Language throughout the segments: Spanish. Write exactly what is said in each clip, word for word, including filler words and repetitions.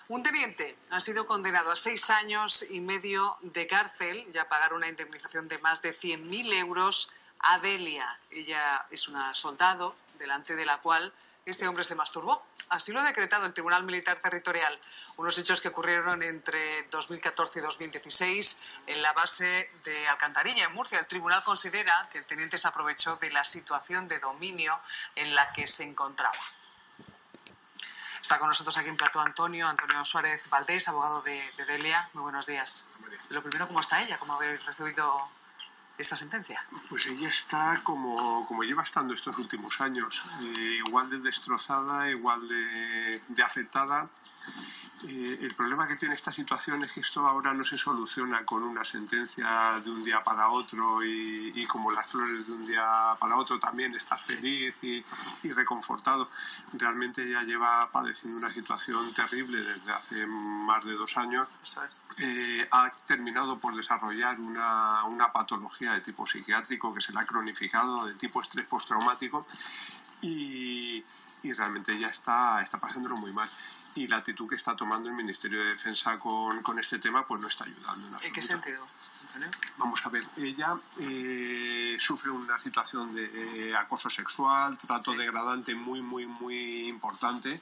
Un teniente ha sido condenado a seis años y medio de cárcel y a pagar una indemnización de más de cien mil euros a Delia. Ella es una soldado delante de la cual este hombre se masturbó. Así lo ha decretado el Tribunal Militar Territorial. Unos hechos que ocurrieron entre dos mil catorce y dos mil dieciséis en la base de Alcantarilla, en Murcia. El tribunal considera que el teniente se aprovechó de la situación de dominio en la que se encontraba. Está con nosotros aquí en plató Antonio, Antonio Suárez Valdés, abogado de, de Delia. Muy buenos días. Lo primero, ¿cómo está ella? ¿Cómo habéis recibido esta sentencia? Pues ella está como, como lleva estando estos últimos años, eh, igual de destrozada, igual de, de afectada. Eh, el problema que tiene esta situación es que esto ahora no se soluciona con una sentencia de un día para otro y, y como las flores de un día para otro también estar feliz y, y reconfortado. Realmente ella lleva padeciendo una situación terrible desde hace más de dos años. Eso es. Eh, ha terminado por desarrollar una, una patología de tipo psiquiátrico que se le ha cronificado, de tipo estrés postraumático, y, y realmente ella está, está pasándolo muy mal. Y la actitud que está tomando el Ministerio de Defensa con, con este tema pues no está ayudando. En, ¿En qué sentido? Vamos a ver, ella eh, sufre una situación de eh, acoso sexual, trato sí. degradante muy, muy, muy importante.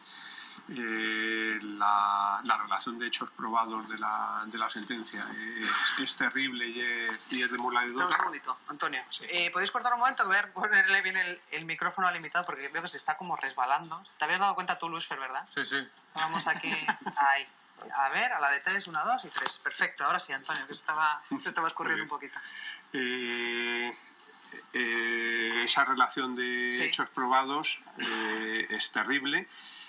Eh, la, la relación de hechos probados de la, de la sentencia es, es terrible y es, y es demoledora. Un segundito, Antonio. Sí. Eh, ¿Podéis cortar un momento? Ver, ponerle bien el, el micrófono al invitado porque veo que se está como resbalando. ¿Te habías dado cuenta tú, Luisfer, verdad? Sí, sí. Vamos aquí. Ahí. A ver, a la de tres, una, dos y tres. Perfecto, ahora sí, Antonio, que se estaba, se estaba escurriendo un poquito. Eh... Eh, esa relación de sí. hechos probados eh, es terrible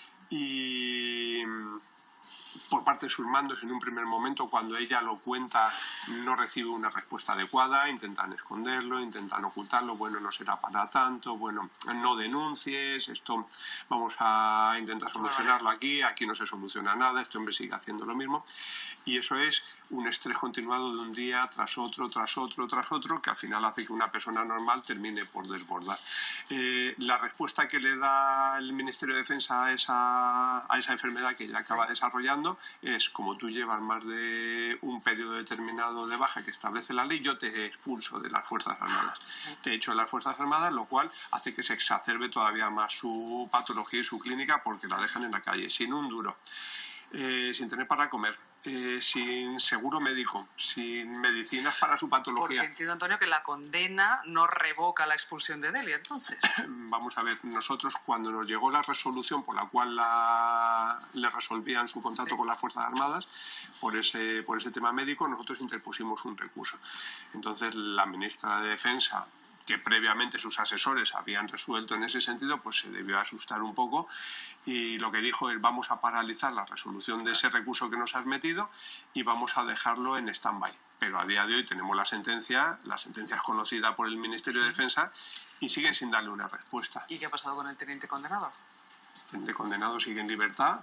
y por parte de sus mandos en un primer momento cuando ella lo cuenta no recibe una respuesta adecuada, intentan esconderlo, intentan ocultarlo, bueno, no será para tanto, bueno, no denuncies, esto vamos a intentar solucionarlo aquí, aquí no se soluciona nada, este hombre sigue haciendo lo mismo y eso es un estrés continuado de un día tras otro, tras otro, tras otro, que al final hace que una persona normal termine por desbordar. Eh, la respuesta que le da el Ministerio de Defensa a esa, a esa enfermedad que ella sí. acaba desarrollando es, como tú llevas más de un periodo determinado de baja que establece la ley, yo te expulso de las Fuerzas Armadas. Te echo de las Fuerzas Armadas, lo cual hace que se exacerbe todavía más su patología y su clínica porque la dejan en la calle, sin un duro. Eh, sin tener para comer, eh, sin seguro médico, sin medicinas para su patología. Porque entiendo, Antonio, que la condena no revoca la expulsión de Delia, entonces. Vamos a ver, nosotros cuando nos llegó la resolución por la cual la, le resolvían su contrato sí. con las Fuerzas Armadas, por ese, por ese tema médico, nosotros interpusimos un recurso. Entonces la ministra de Defensa, que previamente sus asesores habían resuelto en ese sentido, pues se debió asustar un poco y lo que dijo es vamos a paralizar la resolución de ese recurso que nos has metido y vamos a dejarlo en stand-by. Pero a día de hoy tenemos la sentencia, la sentencia es conocida por el Ministerio de Defensa y siguen sin darle una respuesta. ¿Y qué ha pasado con el teniente condenado? El teniente condenado sigue en libertad,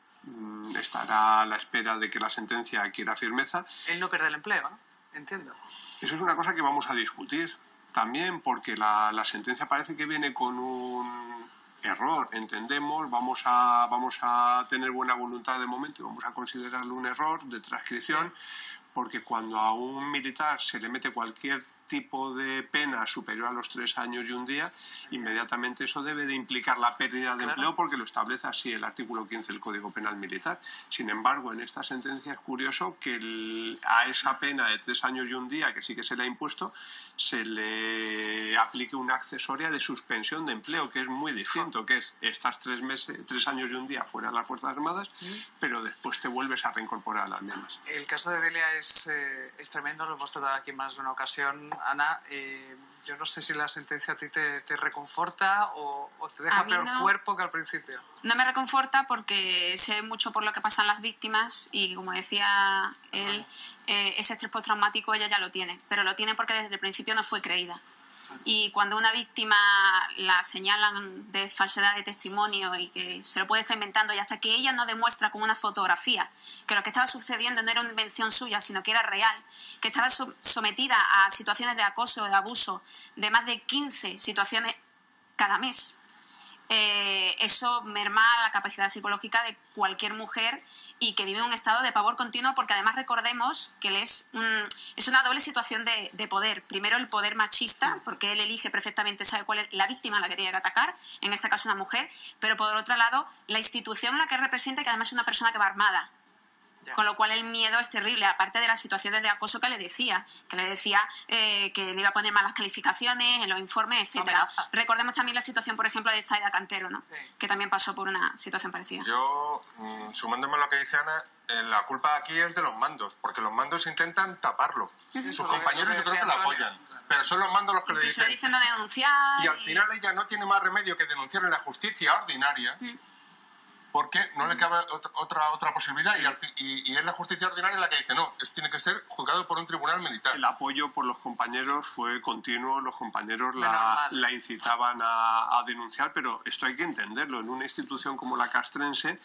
estará a la espera de que la sentencia adquiera firmeza. Él no pierde el empleo, ¿no? Entiendo. Eso es una cosa que vamos a discutir también porque la, la sentencia parece que viene con un error, entendemos, vamos a, vamos a tener buena voluntad de momento y vamos a considerarlo un error de transcripción porque cuando a un militar se le mete cualquier tipo de pena superior a los tres años y un día, inmediatamente eso debe de implicar la pérdida de claro. empleo porque lo establece así el artículo quince del Código Penal Militar. Sin embargo, en esta sentencia es curioso que el, a esa pena de tres años y un día, que sí que se le ha impuesto, se le aplique una accesoria de suspensión de empleo, que es muy distinto, que es estás tres meses, tres años y un día fuera de las Fuerzas Armadas, ¿Mm? pero después te vuelves a reincorporar a las mismas. El caso de Delia es, eh, es tremendo, lo hemos tratado aquí más de una ocasión. Ana, eh, yo no sé si la sentencia a ti te, te reconforta o, o te deja peor no, cuerpo que al principio. No me reconforta porque sé mucho por lo que pasan las víctimas y, como decía él, uh-huh. eh, ese estrés postraumático ella ya lo tiene, pero lo tiene porque desde el principio no fue creída. Y cuando una víctima la señalan de falsedad de testimonio y que se lo puede estar inventando y hasta que ella no demuestra con una fotografía que lo que estaba sucediendo no era una invención suya sino que era real, que estaba sometida a situaciones de acoso o de abuso de más de quince situaciones cada mes, eh, eso merma la capacidad psicológica de cualquier mujer y que vive un estado de pavor continuo, porque además recordemos que él es, un, es una doble situación de, de poder. Primero, el poder machista, porque él elige perfectamente, sabe cuál es la víctima a la que tiene que atacar, en este caso una mujer, pero por otro lado, la institución en la que representa, que además es una persona que va armada. Con lo cual el miedo es terrible, aparte de las situaciones de acoso que le decía, que le decía eh, que le iba a poner malas calificaciones en los informes, etcétera. Amenaza. Recordemos también la situación, por ejemplo, de Zaida Cantero, ¿no? Sí. Que también pasó por una situación parecida. Yo, mmm, sumándome a lo que dice Ana, eh, la culpa aquí es de los mandos, porque los mandos intentan taparlo. Uh-huh. Sus compañeros yo creo que la apoyan, pero son los mandos los que le dicen. dicen no denunciar. Y al final ella no tiene más remedio que denunciar en la justicia ordinaria. Uh-huh. Porque no le cabe otra otra, otra posibilidad y, al fin, y, y es la justicia ordinaria la que dice no, es, tiene que ser juzgado por un tribunal militar. El apoyo por los compañeros fue continuo, los compañeros la, la incitaban a, a denunciar, pero esto hay que entenderlo. En una institución como la castrense,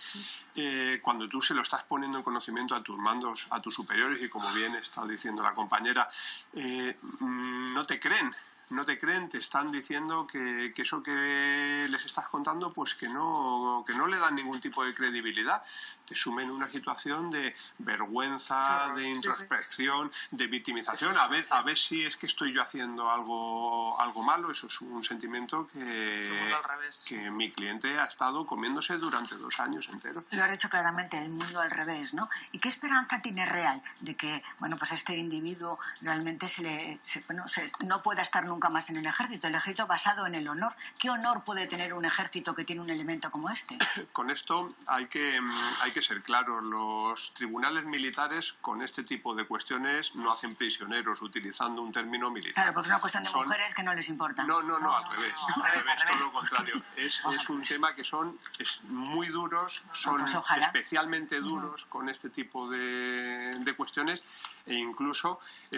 eh, cuando tú se lo estás poniendo en conocimiento a tus mandos, a tus superiores, y como bien está diciendo la compañera, eh, no te creen. No te creen, te están diciendo que, que eso que les estás contando pues que no, que no le dan ningún tipo de credibilidad. Te sumen en una situación de vergüenza, claro, de introspección, sí, sí. de victimización. A ver, a ver si es que estoy yo haciendo algo, algo malo. Eso es un sentimiento que, que mi cliente ha estado comiéndose durante dos años enteros. Lo ha dicho claramente, el mundo al revés, ¿no? ¿Y qué esperanza tiene real de que, bueno, pues este individuo realmente se le, se, bueno, se, no pueda estar nunca más en el ejército? El ejército basado en el honor. ¿Qué honor puede tener un ejército que tiene un elemento como este? Con esto hay que, hay que ser claros. Los tribunales militares con este tipo de cuestiones no hacen prisioneros utilizando un término militar. Claro, porque es una cuestión de son... mujeres que no les importa. No, no, no, no al no, revés. No, no, al revés, al revés, todo lo contrario. Es, oh, es un revés. tema que son es muy duros, son pues especialmente duros uh-huh. con este tipo de, de cuestiones, e incluso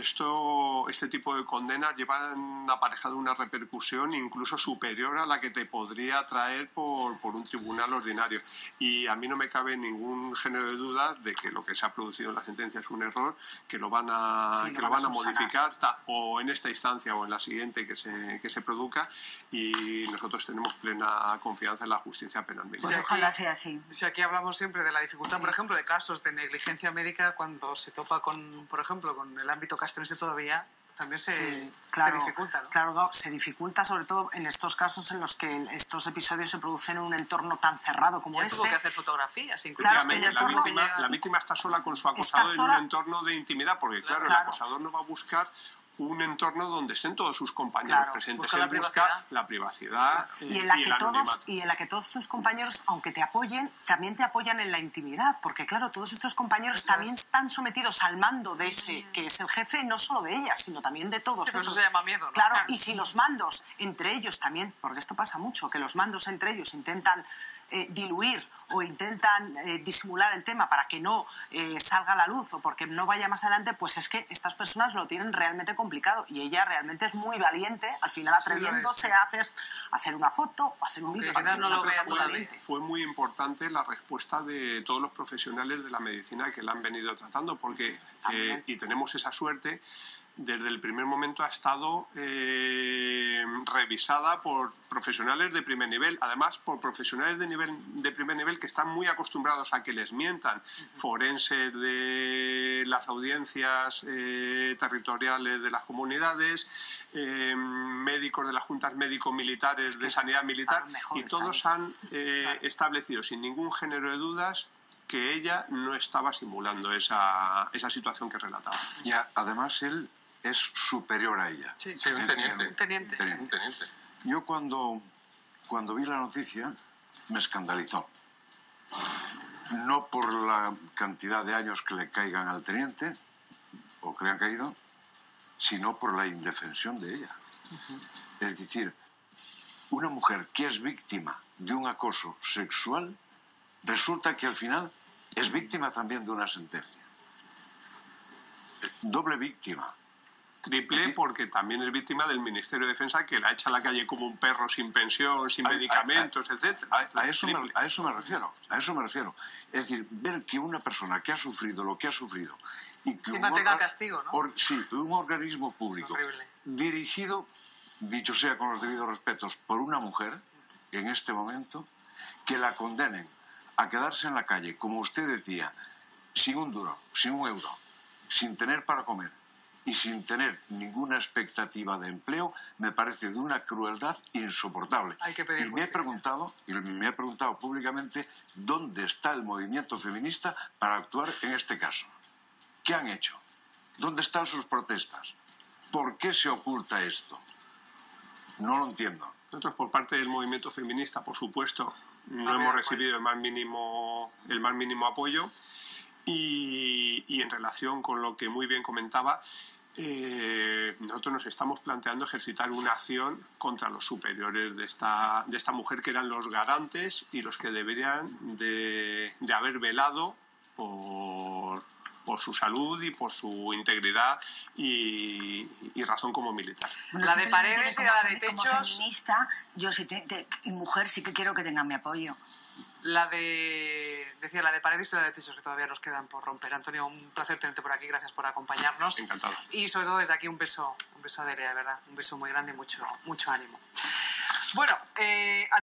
esto, este tipo de condenas llevan aparejado una repercusión incluso superior a la que te podría traer por, por un tribunal ordinario. Y a mí no me cabe ningún género de duda de que lo que se ha producido en la sentencia es un error, que lo van a, sí, que lo van a modificar ta, o en esta instancia o en la siguiente que se, que se produzca, y nosotros tenemos plena confianza en la justicia penal militar. Pues ojalá sea así. Si aquí hablamos siempre de la dificultad, sí. por ejemplo, de casos de negligencia médica, cuando se topa con, por ejemplo, con el ámbito castrense todavía, también se, sí, claro, se dificulta, ¿no? Claro, se dificulta sobre todo en estos casos en los que estos episodios se producen en un entorno tan cerrado como ya este. Tuvo que hacer fotografías, incluso. Claro, que la, víctima, llega... la víctima está sola con su acosador sola... en un entorno de intimidad, porque claro, claro, el acosador no va a buscar un entorno donde estén todos sus compañeros claro, presentes. Él la busca la privacidad eh, y, en la y, que todos, y en la que todos tus compañeros, aunque te apoyen, también te apoyan en la intimidad, porque claro, todos estos compañeros eso también es. están sometidos al mando de ese, que es el jefe, no solo de ella, sino también de todos. Eso esos. se llama miedo, ¿no? Claro, y si los mandos entre ellos también, porque esto pasa mucho, que los mandos entre ellos intentan Eh, diluir o intentan eh, disimular el tema para que no eh, salga a la luz o porque no vaya más adelante, pues es que estas personas lo tienen realmente complicado y ella realmente es muy valiente, al final atreviéndose sí a hacer, hacer una foto o hacer un vídeo. No lo vea fue, fue muy importante la respuesta de todos los profesionales de la medicina que la han venido tratando, porque, eh, y tenemos esa suerte, desde el primer momento ha estado eh, revisada por profesionales de primer nivel, además por profesionales de nivel de primer nivel que están muy acostumbrados a que les mientan, forenses de las audiencias eh, territoriales de las comunidades, eh, médicos de las juntas médico-militares es que de sanidad militar, y todos han eh, claro. establecido sin ningún género de dudas que ella no estaba simulando esa, esa situación que relataba. Y a, además él es superior a ella. Sí, sí un teniente. Un teniente. Un teniente. Yo cuando, cuando vi la noticia me escandalizó. No por la cantidad de años que le caigan al teniente, o que le han caído, sino por la indefensión de ella. Uh-huh. Es decir, una mujer que es víctima de un acoso sexual, resulta que al final es víctima también de una sentencia. Doble víctima. Triple, porque también es víctima del Ministerio de Defensa, que la echa a la calle como un perro sin pensión, sin a, medicamentos, a, a, etcétera. A, a, eso me, a eso me refiero, a eso me refiero. Es decir, ver que una persona que ha sufrido lo que ha sufrido y que un, tenga castigo, ¿no? or, sí, un organismo público dirigido, dicho sea con los debidos respetos, por una mujer, en este momento, que la condenen a quedarse en la calle, como usted decía, sin un duro, sin un euro, sin tener para comer y sin tener ninguna expectativa de empleo, me parece de una crueldad insoportable. Hay que pedir y me he justicia. preguntado, y me he preguntado públicamente, ¿dónde está el movimiento feminista para actuar en este caso? ¿Qué han hecho? ¿Dónde están sus protestas? ¿Por qué se oculta esto? No lo entiendo. Nosotros, por parte del movimiento feminista, por supuesto, no A ver, hemos recibido el más mínimo, el más mínimo apoyo. Y, y en relación con lo que muy bien comentaba, eh, nosotros nos estamos planteando ejercitar una acción contra los superiores de esta, de esta mujer, que eran los garantes y los que deberían de, de haber velado por, por su salud y por su integridad y, y razón como militar. Bueno, La de simplemente Paredes y como la de fe- Techos. Como feminista, yo sí te, te- y mujer sí que quiero que tengan mi apoyo. La de, decía, la de Paredes y la de Techos, que todavía nos quedan por romper. Antonio, un placer tenerte por aquí, gracias por acompañarnos. Encantado. Y sobre todo desde aquí un beso, un beso a Adele, de verdad, un beso muy grande y mucho, mucho ánimo. Bueno, eh,